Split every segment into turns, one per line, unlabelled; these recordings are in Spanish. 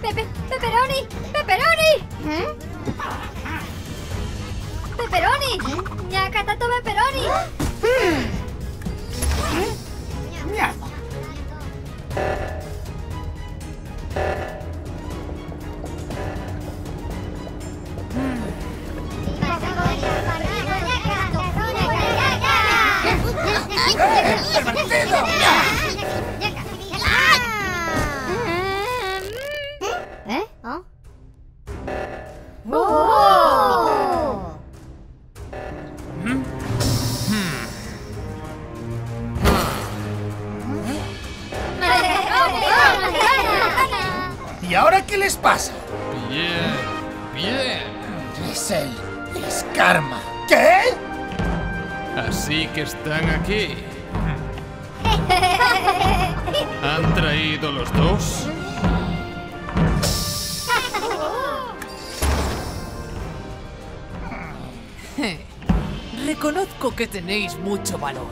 ¡Pepperoni! ¡Pepperoni! ¡Pepperoni! ¡Ñacatato pepperoni!
Mierda. ¡Divertido!
¿Eh? ¡Oh!
¿Y ahora qué les pasa?
Bien, bien.
Es él. Es Karma. ¿Qué?
Así que están aquí. ¿Han traído los dos?
Reconozco que tenéis mucho valor.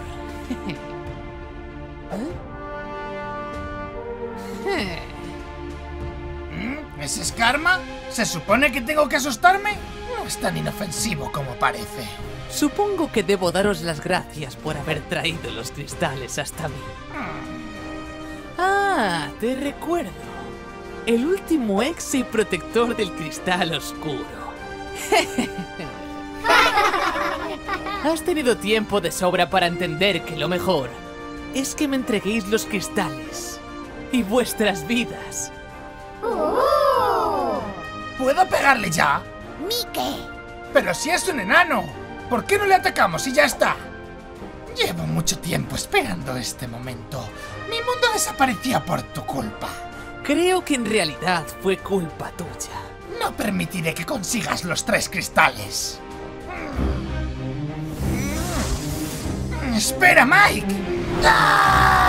¿Ese es Karma? ¿Se supone que tengo que asustarme? No es tan inofensivo como parece.
Supongo que debo daros las gracias por haber traído los cristales hasta mí. Ah, te recuerdo. El último ex y protector del cristal oscuro. Has tenido tiempo de sobra para entender que lo mejor es que me entreguéis los cristales y vuestras vidas.
¿Puedo pegarle ya?
¡Mike!
Pero si es un enano, ¿por qué no le atacamos y ya está? Llevo mucho tiempo esperando este momento. Mi mundo desapareció por tu culpa.
Creo que en realidad fue culpa tuya.
No permitiré que consigas los 3 cristales. ¡Espera, Mike! ¡Ah!